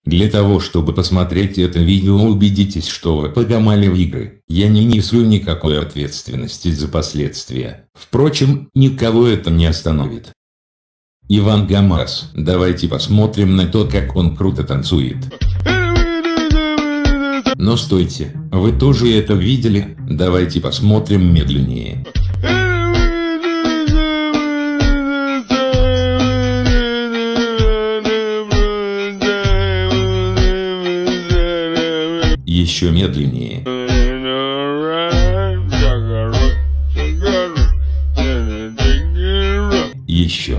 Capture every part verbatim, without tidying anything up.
Для того, чтобы посмотреть это видео, убедитесь, что вы погамали в игры. Я не несу никакой ответственности за последствия. Впрочем, никого это не остановит. Иван Гамас. Давайте посмотрим на то, как он круто танцует. Но стойте, вы тоже это видели? Давайте посмотрим медленнее. Еще медленнее. Еще.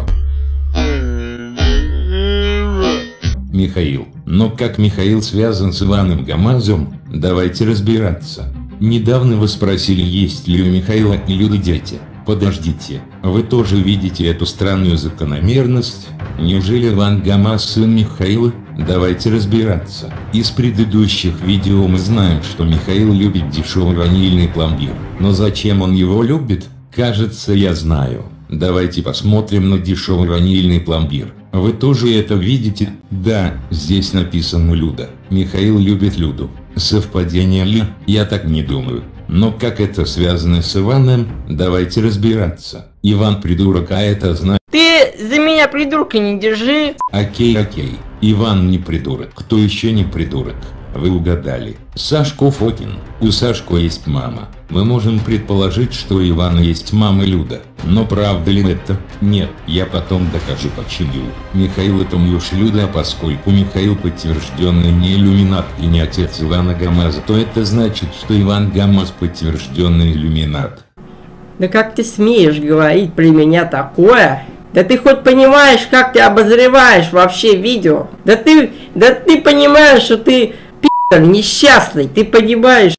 Михаил. Но как Михаил связан с Иваном Гамазом, давайте разбираться. Недавно вы спросили, есть ли у Михаила и Люды дети. Подождите, вы тоже видите эту странную закономерность? Неужели Иван Гамаз сын Михаила? Давайте разбираться. Из предыдущих видео мы знаем, что Михаил любит дешевый ванильный пломбир. Но зачем он его любит? Кажется, я знаю. Давайте посмотрим на дешевый ванильный пломбир. Вы тоже это видите? Да, здесь написано Люда. Михаил любит Люду. Совпадение ли? Я так не думаю. Но как это связано с Иваном? Давайте разбираться. Иван придурок, а это значит... Ты за меня придурка не держи. Окей, окей. Иван не придурок. Кто еще не придурок? Вы угадали. Сашко Фокин. У Сашко есть мама. Мы можем предположить, что у Ивана есть мама Люда. Но правда ли это? Нет, я потом докажу почему. Михаил это муж Люда, а поскольку Михаил подтвержденный не иллюминат и не отец Ивана Гамаза, то это значит, что Иван Гамаз подтвержденный иллюминат. Да как ты смеешь говорить при меня такое? Да ты хоть понимаешь, как ты обозреваешь вообще видео? Да ты, да ты понимаешь, что ты пи***р несчастный, ты понимаешь?